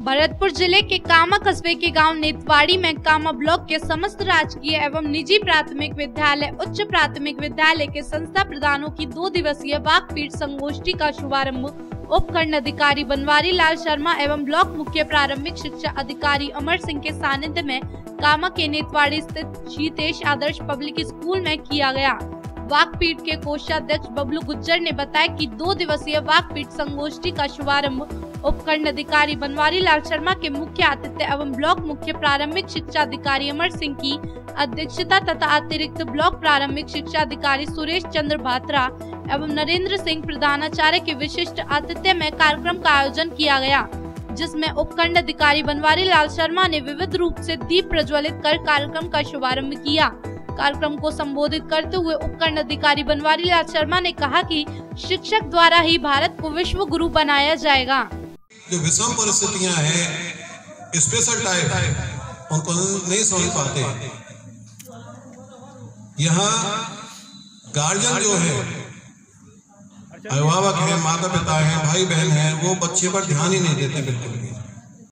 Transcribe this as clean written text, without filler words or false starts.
भरतपुर जिले के कामा कस्बे के गांव नेतवाड़ी में कामा ब्लॉक के समस्त राजकीय एवं निजी प्राथमिक विद्यालय, उच्च प्राथमिक विद्यालय के संस्था प्रधानों की 2 दिवसीय वाकपीट संगोष्ठी का शुभारंभ उपखंड अधिकारी बनवारी लाल शर्मा एवं ब्लॉक मुख्य प्रारंभिक शिक्षा अधिकारी अमर सिंह के सानिध्य में कामा के नेतवाड़ी स्थित शीतेश आदर्श पब्लिक स्कूल में किया गया। वाकपीट के कोषाध्यक्ष बबलू गुज्जर ने बताया कि 2 दिवसीय वाकपीट संगोष्ठी का शुभारंभ उपखंड अधिकारी बनवारी लाल शर्मा के मुख्य आतिथ्य एवं ब्लॉक मुख्य प्रारंभिक शिक्षा अधिकारी अमर सिंह की अध्यक्षता तथा अतिरिक्त ब्लॉक प्रारंभिक शिक्षा अधिकारी सुरेश चंद्र भात्रा एवं नरेंद्र सिंह प्रधानाचार्य के विशिष्ट आतिथ्य में कार्यक्रम का आयोजन किया गया, जिसमें उपखंड अधिकारी बनवारी लाल शर्मा ने विविध रूप से दीप प्रज्वलित कर कार्यक्रम का शुभारंभ किया। कार्यक्रम को संबोधित करते हुए उपखंड अधिकारी बनवारी लाल शर्मा ने कहा कि शिक्षक द्वारा ही भारत को विश्व गुरु बनाया जाएगा। जो विषम परिस्थितियां हैं, स्पेशल टाइप उनको नहीं समझ पाते। यहाँ गार्जियन जो है, अभिभावक है, माता पिता है, भाई बहन है, वो बच्चे पर ध्यान ही नहीं देते बिल्कुल।